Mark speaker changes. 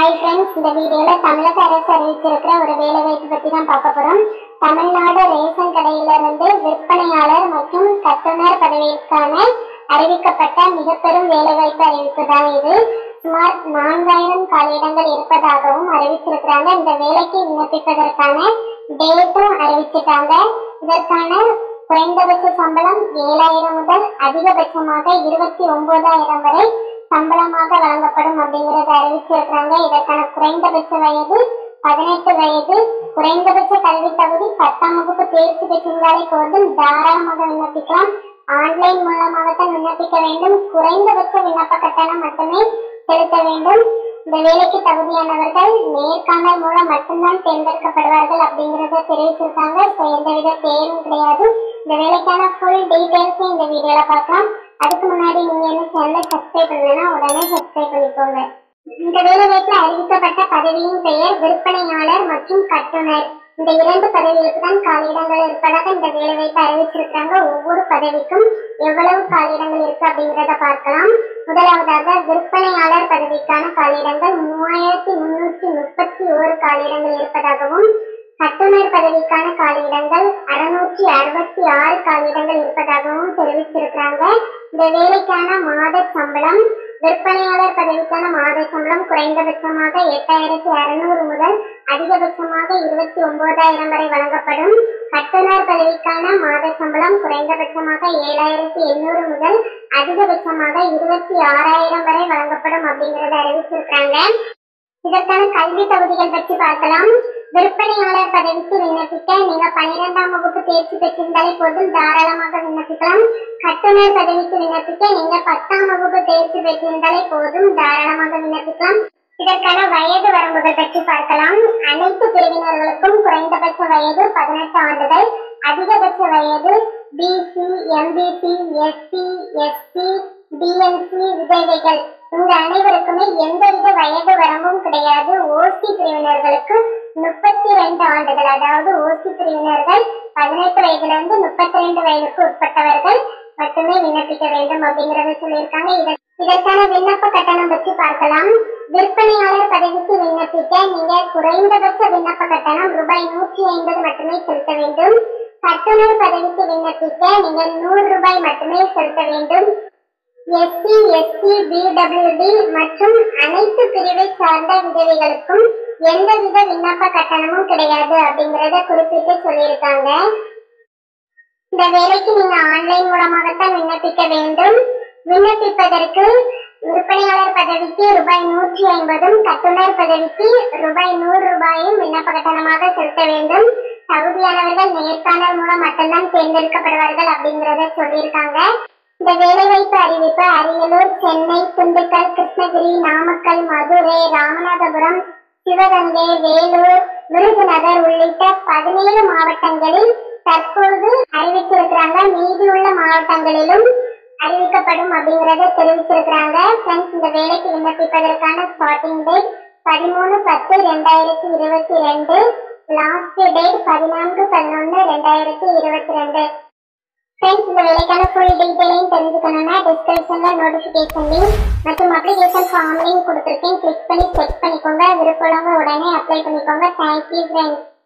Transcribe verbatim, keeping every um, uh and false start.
Speaker 1: Hi friends, இந்த வீடியோல தமிழக அரசு அறிவிச்சிருக்கிற ஒரு வேலை வாய்ப்பு பத்தி தான் பார்க்க போறோம். தமிழ்நாடு ரேஷன் கடையிலிருந்து விற்பனையாளர் மற்றும் கட்டுனர் பதவிக்கான அறிவிக்கப்பட்ட மிக பெரும் வேலை வாய்ப்பு அறிவிப்பு தான் இது. சுமார் நான்காயிரம் காலியிடங்கள் இருப்பதாகவும் அறிவிச்சிருக்கிறாங்க. இந்த வேலைக்கு விண்ணப்பிப்பதற்கான டேட்டும் அறிவிச்சிட்டாங்க. இதற்கான குறைந்தபட்ச சம்பளம் ஏழாயிரம் முதல் அதிகபட்சமாக இருபத்தி ஒன்பதாயிரம் வரை சம்பளமாக வழங்கப்படும் அப்படிங்கறத அறிவிச்சிருக்காங்க. இதற்கான குறைந்தபட்ச வயது பதினெட்டு வயது, குறைந்தபட்ச கல்வி தகுதி பத்தாம் வகுப்பு தேர்ச்சி பெற்றிருந்தாலே போதும், தாராளமாக விண்ணப்பிக்கலாம். ஆன்லைன் மூலமாகத்தான் விண்ணப்பிக்க வேண்டும். குறைந்தபட்ச விண்ணப்ப கட்டணம் மட்டுமே செலுத்த வேண்டும். இந்த வேலைக்கு தகுதியானவர்கள் நேர்காணல் மூலம் மட்டும்தான் தேர்ந்தெடுக்கப்படுவார்கள் அப்படிங்கறத தெரிவிச்சிருக்காங்க. எந்தவித தேர்வும் கிடையாது. இந்த வேலைக்கான ஃபுல் டீடைல்ஸ் இந்த வீடியோல பார்க்கலாம். அதுக்கு முன்னாடி நீங்க என்ன சேனலை சப்ஸ்கிரைப் பண்ணலன்னா உடனே சப்ஸ்கிரைப் பண்ணிக்கோங்க. இந்த வேலை வாய்ப்புல அறிவிக்கப்பட்ட பதவியின் பெயர் விற்பனையாளர் மற்றும் கட்டுனர். இந்த இரண்டு பதவிகளுக்கு தான் காலியிடங்கள் இருப்பதாக இந்த வேலை வாய்ப்பு அறிவிச்சிருக்காங்க. ஒவ்வொரு பதவிக்கும் எவ்வளவு காலியிடங்கள் இருக்கு அப்படிங்கிறத பார்க்கலாம். முதலாவதாக விற்பனையாளர் பதவிக்கான காலியிடங்கள் மூவாயிரத்தி முன்னூற்றி முப்பத்தி ஓரு காலியிடங்கள் இருப்பதாகவும், கட்டுனர் பதவிக்கான காலியிடங்கள் அறுநூற்றி அறுபத்தி ஆறு காலியிடங்கள் இருப்பதாகவும் தெரிவிச்சிருக்கிறாங்க. இந்த வேலைக்கான மாத சம்பளம் விற்பனையாளர் பதவிக்கான மாத சம்பளம் குறைந்தபட்சமாக எட்டாயிரத்தி அறுநூறு முதல் அதிகபட்சமாக இருபத்தி ஒன்பதாயிரம் வரை வழங்கப்படும். கட்டுனர் பதவிக்கான மாத சம்பளம் குறைந்தபட்சமாக ஏழாயிரத்தி எண்ணூறு முதல் அதிகபட்சமாக இருபத்தி ஆறாயிரம் வரை வழங்கப்படும் அப்படிங்கறத அறிவிச்சிருக்காங்க. இதற்கான கல்வி தகுதிகள் பற்றி பார்க்கலாம். விற்பனையாளர் பதவிக்கு விண்ணப்பிக்க நீங்க பன்னிரெண்டாம் வகுப்பு தேர்ச்சி பெற்றிருந்தாலே போதும், தாராளமாக விண்ணப்பிக்கலாம். கட்டுனர் பதவிக்கு விண்ணப்பிக்க நீங்க பத்தாம் வகுப்பு தேர்ச்சி பெற்றிருந்தாலே போதும், தாராளமாக விண்ணப்பிக்கலாம். இதற்கான வயது வரம்புகள் பற்றி பார்க்கலாம். அனைத்து பிரிவினர்களுக்கும் குறைந்தபட்ச வயது பதினெட்டு ஆண்டுகள், அதிகபட்ச வயது BC, MBC, SC, ST, DNC விதவைகள் இந்த அனைவருக்குமே எந்தவித வயது வரம்பும் கிடையாது. ஓசி பிரிவினர்களுக்கு முப்பத்தி ரெண்டு ஆண்டுகள், அதாவது ஓசி பிரிவினர்கள் பதினெட்டு வயதுல இருந்து முப்பத்தி ரெண்டு வயதுக்கு உட்பட்டவர்கள் மட்டுமே விண்ணப்பிக்க வேண்டும் அப்படிங்கறத சொல்லியிருக்காங்க. இதற்கான விண்ணப்ப கட்டணம் பற்றி பார்க்கலாம். விற்பனையாளர் பதவிக்கு விண்ணப்பிக்க நீங்க குறைந்தபட்ச விண்ணப்ப கட்டணம் ரூபாய் நூற்றி ஐம்பது மட்டுமே செலுத்த வேண்டும். கட்டுனர் பதவிக்கு விண்ணப்பிக்க நீங்க நூறு ரூபாய் மட்டுமே செலுத்த வேண்டும். எஸ்சி, எஸ்டி, பிடபிள்யூடி மற்றும் அனைத்து பிரிவை சார்ந்த விதவைகளுக்கும் எந்தவித விண்ணப்ப கட்டணமும் கிடையாது அப்படிங்கறத குறிப்பிட்டு சொல்லியிருக்காங்க. இந்த வேலைக்கு நீங்க ஆன்லைன் மூலமாகத்தான் விண்ணப்பிக்க வேண்டும். விண்ணப்பிப்பதற்கு விற்பனையாளர் பதவிக்கு ரூபாய் நூற்றி ஐம்பதும், கட்டுனர் பதவிக்கு ரூபாய் நூறு ரூபாயும் விண்ணப்ப கட்டணமாக செலுத்த வேண்டும். தகுதியானவர்கள் நேர்காணல் மூலம் மட்டும்தான் தேர்ந்தெடுக்கப்படுவார்கள் அப்படிங்கறத சொல்லியிருக்காங்க. இந்த வேலைவாய்ப்பு அறிவிப்பு அரியலூர், சென்னை, திண்டுக்கல், கிருஷ்ணகிரி, நாமக்கல், மதுரை, ராமநாதபுரம், சிவகங்கை, வேலூர், விருதுநகர் உள்ளிட்ட பதினேழு மாவட்டங்களில் தற்போது அறிவிச்சிருக்கிறாங்க. மீதியுள்ள மாவட்டங்களிலும் அறிவிக்கப்படும் அப்படிங்கறத தெரிவிச்சிருக்கிறாங்க. ஃப்ரெண்ட்ஸ், இந்த வேலைக்கு விண்ணப்பிப்பதற்கான ஸ்டார்டிங் டேட் பதிமூணு பத்து ரெண்டாயிரத்தி இருபத்தி ரெண்டு, லாஸ்ட் டேட் பதினான்கு பதினொன்னு ரெண்டாயிரத்தி இருபத்தி ரெண்டு. ஃப்ரெண்ட்ஸ், இந்த வேலைக்கான ஃபுல் டீடைலையும் தெரிஞ்சுக்கணும்னா டிஸ்கிரிப்ஷன்ல நோட்டிஃபிகேஷன் லிங்க் மற்றும் அப்ளிகேஷன் ஃபார்ம் லிங்க் கொடுத்துருக்கேன். கிளிக் பண்ணி செக் பண்ணிக்கோங்க. விருப்பம் உடனே அப்ளை பண்ணிக்கோங்க. Thank you friends.